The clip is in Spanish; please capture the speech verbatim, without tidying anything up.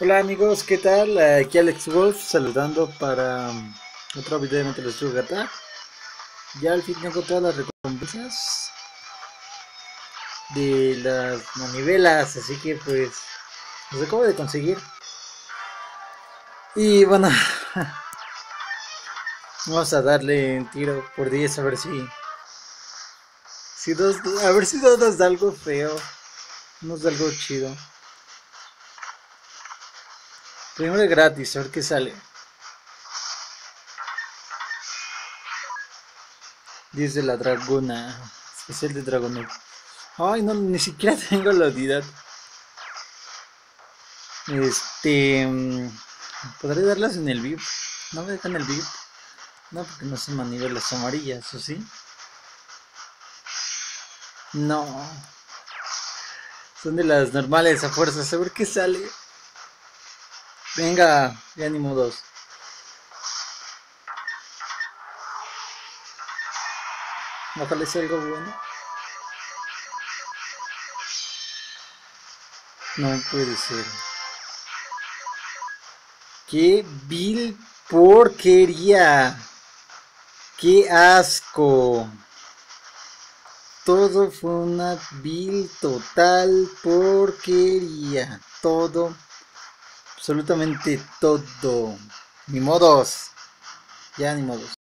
Hola amigos, ¿qué tal? Aquí Alex Wolf saludando para um, otro video de Metal Slug Attack. Ya al fin tengo todas las recompensas de las manivelas, así que pues los acabo de conseguir. Y bueno, vamos a darle un tiro por diez a ver si, si dos, a ver si no nos da algo feo, nos da algo chido. Primero gratis, a ver qué sale. diez de la dragona, especial de dragón. Ay, no, ni siquiera tengo la unidad. Este. mm, ¿Podré darlas en el V I P? ¿No me dejan el V I P? No, porque no son manivelas amarillas, ¿o sí? No. Son de las normales a fuerzas. A ver qué sale. Venga, ya ni modos. Ojalá sea algo bueno. No puede ser. ¡Qué vil porquería! ¡Qué asco! Todo fue una vil total porquería. Todo, absolutamente todo. Ni modos. Ya ni modos.